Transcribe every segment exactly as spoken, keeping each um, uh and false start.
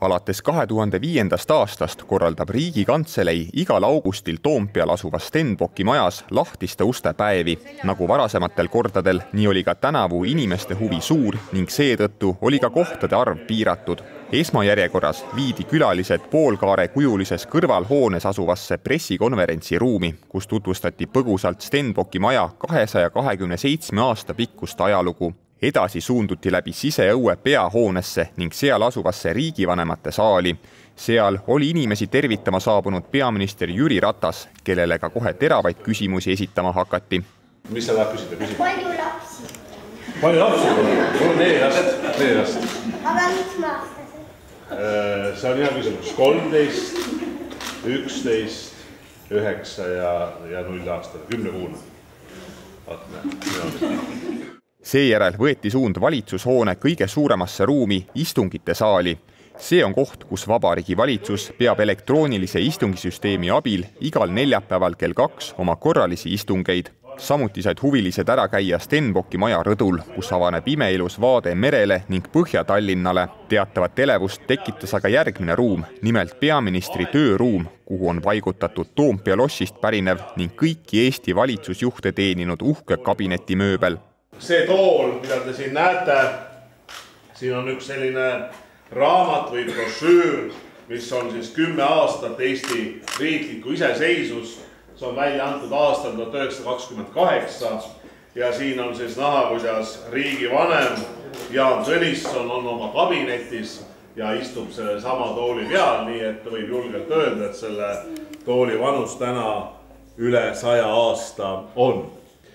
Alates kahe tuhande viiendast aastast korraldab Riigikantselei igal augustil Toompeal asuvas Stenbocki majas lahtiste uste päevi. Nagu varasematel kordadel, nii oli ka tänavu inimeste huvi suur ning seetõttu oli ka kohtade arv piiratud. Esmajärjekorras viidi külalised poolkaare kujulises kõrvalhoones asuvasse pressikonverentsi ruumi, kus tutvustati põgusalt Stenbocki maja kahesaja kahekümne seitsme aasta pikkust ajalugu. Edasi suunduti läbi siseõue peahoonesse ning seal asuvasse riigivanemate saali. Seal oli inimesi tervitama saabunud peaminister Jüri Ratas, kellele ka kohe teravaid küsimusi esitama hakati. Mis sa tahad küsida? Küsida? Palju lapsi? Palju lapsi? Mul on neli last. Neli last. Aga mitme aastased? See on hea küsimus. kolmteist, üksteist, üheksa ja null aastane. Kümne kuune. Seejärel võeti suund valitsushoone kõige suuremasse ruumi istungite saali. See on koht, kus Vabariigi Valitsus peab elektroonilise istungisüsteemi abil igal neljapäeval kell kaks oma korralisi istungeid. Samuti said huvilised ära käia Stenbocki maja rõdul, kus avaneb imeilus vaade merele ning Põhja-Tallinnale. Teatavat elevust tekitas aga järgmine ruum, nimelt peaministri tööruum, kuhu on paigutatud Toompea lossist pärinev ning kõiki Eesti valitsusjuhte teeninud uhke kabinetimööbel. See tool, mida te siin näete, siin on üks selline raamat või brošüür, mis on siis kümme aastat Eesti riikliku iseseisus. See on välja antud aastal tuhat üheksasada kakskümmend kaheksa ja siin on siis näha, kuidas riigivanem Jaan Tõnisson on oma kabinetis ja istub selle sama tooli peal, nii et võib julgelt öelda, et selle tooli vanus täna üle saja aasta on.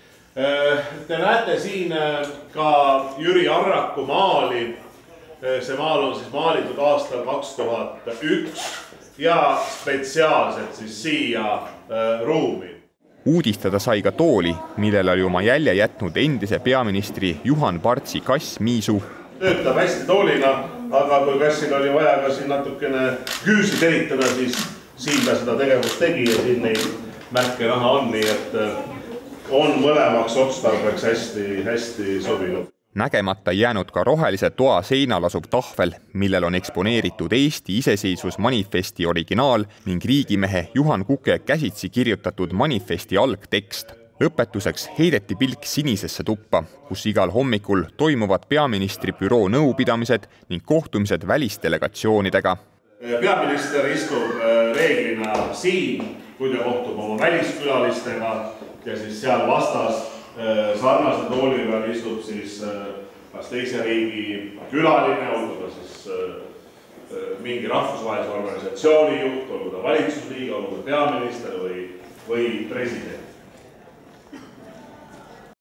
Te näete siin ka Jüri Arraku maali. See maal on siis maalitud aastal kaks tuhat üks ja spetsiaalselt siis siia ruumi. Uudistada sai ka tooli, millel oli oma jälje jätnud endise peaministri Juhan Partsi kass Miisu. Töötab hästi toolina, aga kui kassil oli vaja ka siin natukene küüsi teritada, siis siin ta seda tegevust tegi ja siin neid märke näha on, nii et on mõlemaks otstarbeks hästi, hästi sobinud. Nägemata jäänud ka rohelise toa seinal asuv tahvel, millel on eksponeeritud Eesti iseseisvusmanifesti originaal ning riigimehe Juhan Kuke käsitsi kirjutatud manifesti algtekst. Lõpetuseks heideti pilk sinisesse tuppa, kus igal hommikul toimuvad peaministri büroo nõupidamised ning kohtumised välisdelegatsioonidega. Peaminister istub reeglina siin, kui ta kohtub oma väliskülalistega ja siis seal vastas sarnase tooli peal istub siis kas teise riigi külaline, olgu ta siis mingi rahvusvahelise organisatsiooni juht, olgu ta valitsusliige, olgu ta peaminister või president.